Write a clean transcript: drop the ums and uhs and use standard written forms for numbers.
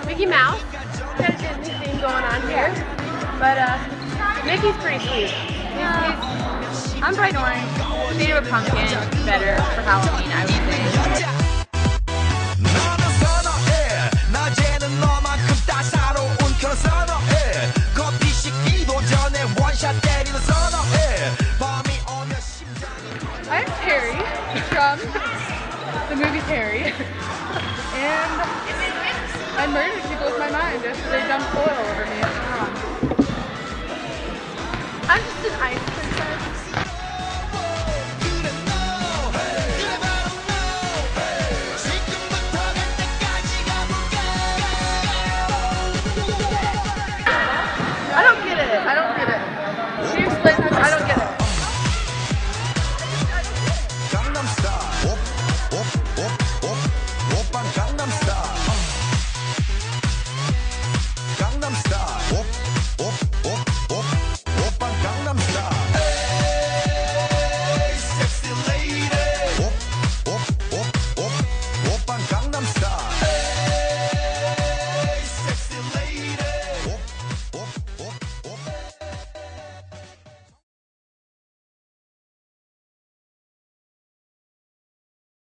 Mickey Mouse. Got a Disney theme going on here. But Mickey's pretty sweet. I'm bright orange. Shade of a pumpkin. Better for Halloween, I would say. I'm Terry from the movie Terry, and I murdered people with my mind just as they dumped soil